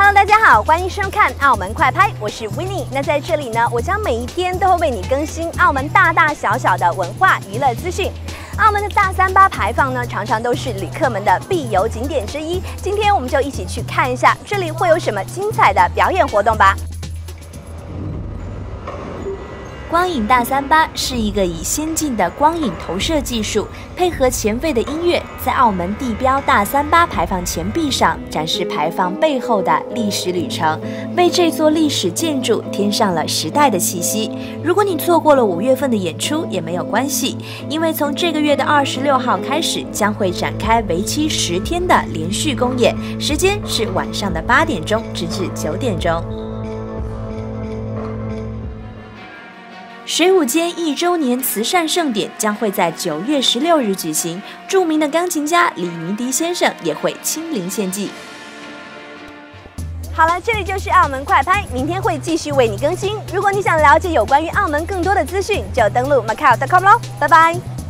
Hello， 大家好，欢迎收看《澳门快拍》，我是 Winnie。那在这里呢，我将每一天都会为你更新澳门大大小小的文化娱乐资讯。澳门的大三巴牌坊呢，常常都是旅客们的必游景点之一。今天我们就一起去看一下，这里会有什么精彩的表演活动吧。 光影大三巴是一个以先进的光影投射技术，配合前辈的音乐，在澳门地标大三巴牌坊前壁上展示牌坊背后的历史旅程，为这座历史建筑添上了时代的气息。如果你错过了5月份的演出也没有关系，因为从这个月的26号开始，将会展开为期10天的连续公演，时间是晚上的8点钟直至9点钟。 水舞间1周年慈善盛典将会在9月16日举行，著名的钢琴家李云迪先生也会亲临献技。 好了，这里就是澳门快拍，明天会继续为你更新。如果你想了解有关于澳门更多的资讯，就登录 macau.com 咯，拜拜。